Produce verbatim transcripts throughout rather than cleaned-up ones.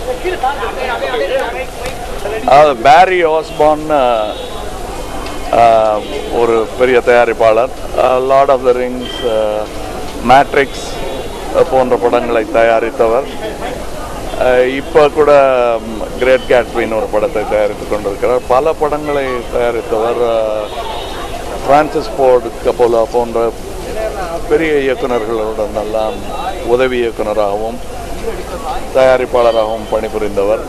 அதாவது Barrie Osborne ஒரு பெரிய தயாரிப்பாளர், Lord of the Rings, Matrix போன்ற படங்களை தயாரித்தவர். இப்போ கூட கிரேட் கேட்ஸ்பின்னு ஒரு படத்தை தயாரித்து கொண்டிருக்கிறார். பல படங்களை தயாரித்தவர். பிரான்சிஸ் ஃபோர்ட் கப்போலா போன்ற பெரிய இயக்குநர்களுடன் எல்லாம் உதவி இயக்குநராகவும் தயாரிப்பாளராகவும் பணிபுரிந்தவர்.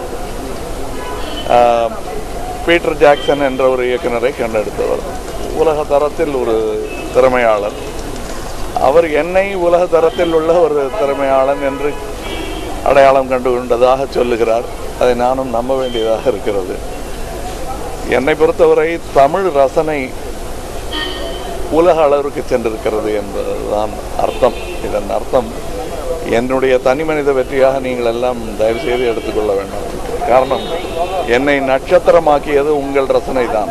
பீட்டர் ஜாக்சன் என்ற ஒரு இயக்குநரை கண்டெடுத்தவர். உலக தரத்தில் ஒரு திறமையாளர். அவர் என்னை உலக தரத்தில் உள்ள ஒரு திறமையாளன் என்று அடையாளம் கண்டு கொண்டதாக சொல்லுகிறார். அதை நானும் நம்ப வேண்டியதாக இருக்கிறது. என்னை பொறுத்தவரை தமிழ் ரசனை உலக அளவிற்கு சென்றிருக்கிறது என்பதுதான் அர்த்தம். இதன் அர்த்தம் என்னுடைய தனி மனித வெற்றியாக நீங்கள் எல்லாம் தயவு செய்து எடுத்துக்கொள்ள வேண்டும். காரணம், என்னை நட்சத்திரமாக்கியது உங்கள் ரசனை தான்.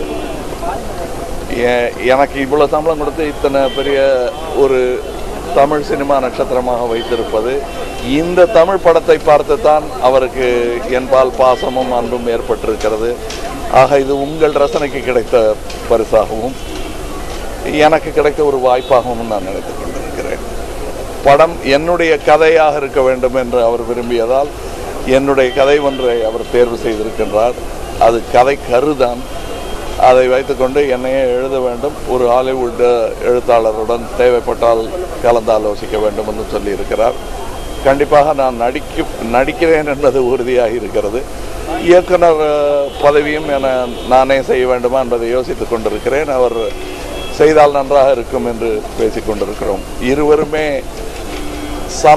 எனக்கு இவ்வளோ சம்பளம் கொடுத்து இத்தனை பெரிய ஒரு தமிழ் சினிமா நட்சத்திரமாக வைத்திருப்பது இந்த தமிழ் படத்தை பார்த்து தான் அவருக்கு என்பால் பாசமும் அன்பும் ஏற்பட்டிருக்கிறது. ஆக இது உங்கள் ரசனைக்கு கிடைத்த பரிசாகவும் எனக்கு கிடைத்த ஒரு வாய்ப்பாகவும் நான் நினைத்துக் கொண்டிருக்கிறேன். படம் என்னுடைய கதையாக இருக்க வேண்டும் என்று அவர் விரும்பியதால் என்னுடைய கதை ஒன்றை அவர் தேர்வு செய்திருக்கின்றார். அது கதை கருதான். அதை வைத்துக்கொண்டு என்னையே எழுத வேண்டும். ஒரு ஹாலிவுட் எழுத்தாளருடன் தேவைப்பட்டால் கலந்தாலோசிக்க வேண்டும் என்று சொல்லியிருக்கிறார். கண்டிப்பாக நான் நடிக்க நடிக்கிறேன் என்பது உறுதியாக இருக்கிறது. இயக்குனர் பதவியும் என நானே செய்ய வேண்டுமா என்பதை யோசித்துக் கொண்டிருக்கிறேன். அவர் செய்தால் நன்றாக இருக்கும் என்று பேசிக் கொண்டிருக்கிறோம். இருவருமே சம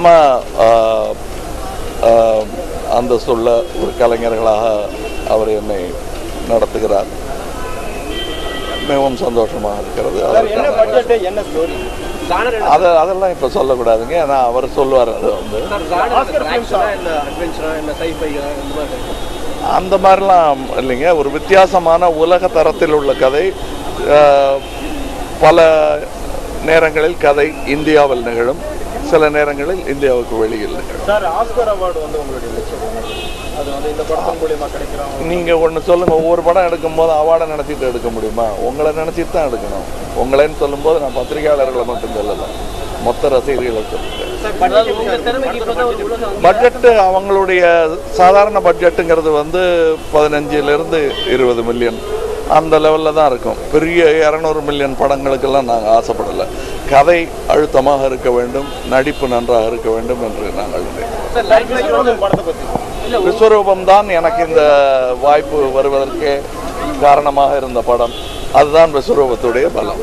அந்தஸ்துள்ள ஒரு கலைஞர்களாக அவர் என்னை நடத்துகிறார். மிகவும் சந்தோஷமாக இருக்கிறது. அதை அதெல்லாம் இப்போ சொல்லக்கூடாதுங்க. ஏன்னா அவர் சொல்லுவார். அது வந்து அந்த மாதிரிலாம் இல்லைங்க. ஒரு வித்தியாசமான உலக தரத்தில் உள்ள கதை. பல நேரங்களில் கதை இந்தியாவில் நிகழும், சில நேரங்களில் இந்தியாவுக்கு வெளியில் நிகழும். நீங்க ஒன்று சொல்லுங்க. ஒவ்வொரு படம் எடுக்கும் போது அவார்டை நினைச்சிட்டு எடுக்க முடியுமா? உங்களை நினைச்சிட்டு தான் எடுக்கணும். உங்களேன்னு சொல்லும் போது நான் பத்திரிகையாளர்களை மட்டும் சொல்லலை, மொத்த ரசிகர்களை சொல்லுறேன். பட்ஜெட்டு அவங்களுடைய சாதாரண பட்ஜெட்டுங்கிறது வந்து பதினஞ்சிலிருந்து இருபது மில்லியன் அந்த லெவலில் தான் இருக்கும். பெரிய இரநூறு மில்லியன் படங்களுக்கெல்லாம் நாங்கள் ஆசைப்படலை. கதை அழுத்தமாக இருக்க வேண்டும், நடிப்பு நன்றாக இருக்க வேண்டும் என்று நாங்கள் விஸ்வரூபம் தான் எனக்கு இந்த வாய்ப்பு வருவதற்கு காரணமாக இருந்த படம். அதுதான் விஸ்வரூபத்துடைய பலம்.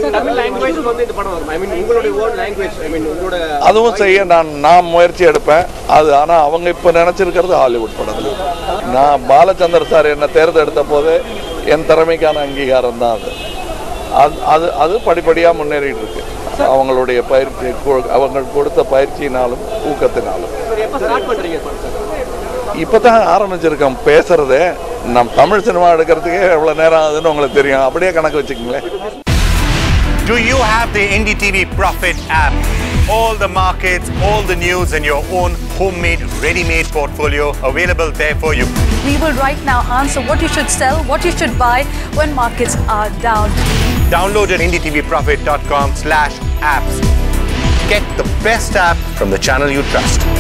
அதுவும் செய்ய நான் நான் முயற்சி எடுப்பேன். அது ஆனால் அவங்க இப்போ நினைச்சிருக்கிறது ஹாலிவுட் படம். நான் பாலச்சந்தர் சார் என்னை தேர்ந்தெடுத்த போது என் திறமைக்கான அங்கீகாரம் தான் அது. அது அது படிப்படியாக முன்னேறிட்டு இருக்கு. அவங்களுடைய பயிற்சி, அவங்க கொடுத்த பயிற்சியினாலும் ஊக்கத்தினாலும். இப்போ தான் ஆரம்பிச்சிருக்கோம் பேசுறதே. நம் தமிழ் சினிமா எடுக்கிறதுக்கே எவ்வளவு நேரம் ஆகுதுன்னு உங்களுக்கு தெரியும். அப்படியே கணக்கு வச்சுக்கங்களேன். Do you have the N D T V Profit app? All the markets, all the news and your own homemade, ready-made portfolio available there for you. We will right now answer what you should sell, what you should buy when markets are down. Download at N D T V profit dot com slash apps. Get the best app from the channel you trust.